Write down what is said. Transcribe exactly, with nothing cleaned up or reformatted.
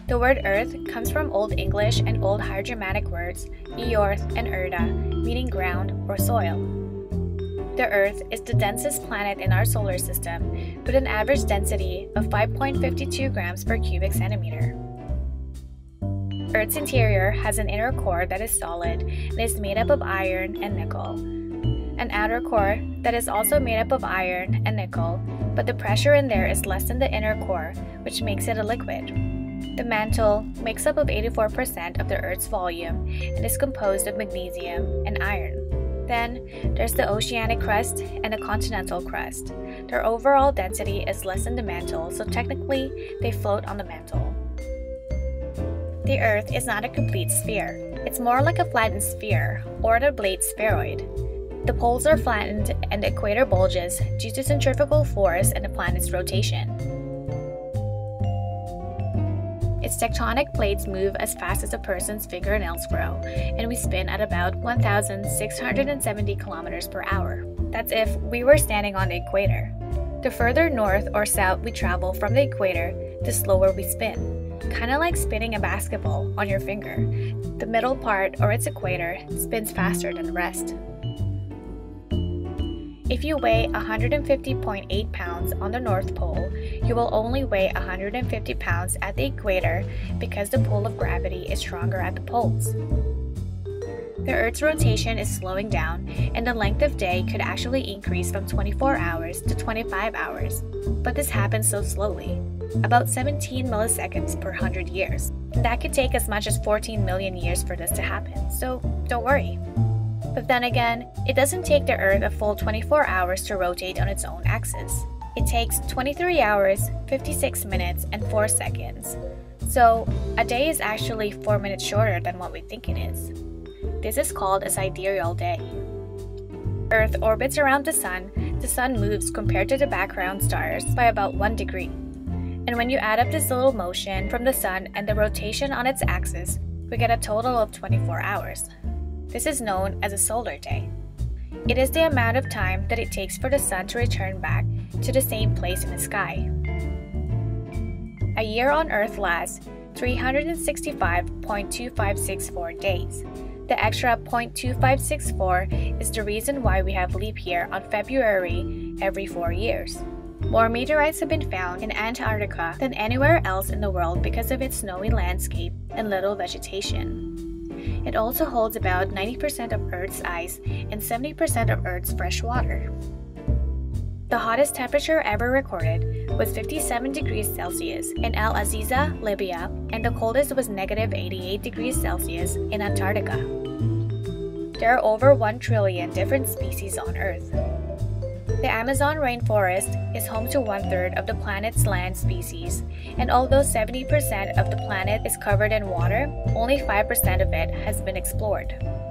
The word Earth comes from Old English and Old High Germanic words Eorth and Erda, meaning ground or soil. The Earth is the densest planet in our solar system, with an average density of five point five two grams per cubic centimeter. Earth's interior has an inner core that is solid and is made up of iron and nickel, an outer core that is also made up of iron and nickel, but the pressure in there is less than the inner core, which makes it a liquid. The mantle makes up of eighty-four percent of the Earth's volume and is composed of magnesium and iron. Then, there's the oceanic crust and the continental crust. Their overall density is less than the mantle, so technically, they float on the mantle. The Earth is not a complete sphere. It's more like a flattened sphere, or an oblate spheroid. The poles are flattened and the equator bulges due to centrifugal force and the planet's rotation. Its tectonic plates move as fast as a person's fingernails grow, and we spin at about one thousand six hundred seventy kilometers per hour. That's if we were standing on the equator. The further north or south we travel from the equator, the slower we spin. Kinda like spinning a basketball on your finger. The middle part, or its equator, spins faster than the rest. If you weigh one hundred fifty point eight pounds on the North Pole, you will only weigh one hundred fifty pounds at the equator because the pull of gravity is stronger at the poles. The Earth's rotation is slowing down, and the length of day could actually increase from twenty-four hours to twenty-five hours, but this happens so slowly, about seventeen milliseconds per one hundred years. And that could take as much as fourteen million years for this to happen, so don't worry. But then again, it doesn't take the Earth a full twenty-four hours to rotate on its own axis. It takes twenty-three hours, fifty-six minutes, and four seconds. So, a day is actually four minutes shorter than what we think it is. This is called a sidereal day. Earth orbits around the Sun. The Sun moves compared to the background stars by about one degree. And when you add up this little motion from the Sun and the rotation on its axis, we get a total of twenty-four hours. This is known as a solar day. It is the amount of time that it takes for the Sun to return back to the same place in the sky. A year on Earth lasts three hundred sixty-five point two five six four days. The extra zero point two five six four is the reason why we have leap year on February every four years. More meteorites have been found in Antarctica than anywhere else in the world because of its snowy landscape and little vegetation. It also holds about ninety percent of Earth's ice and seventy percent of Earth's fresh water. The hottest temperature ever recorded was fifty-seven degrees Celsius in Al Aziza, Libya, and the coldest was negative eighty-eight degrees Celsius in Antarctica. There are over one trillion different species on Earth. The Amazon rainforest is home to one-third of the planet's land species, and although seventy percent of the planet is covered in water, only five percent of it has been explored.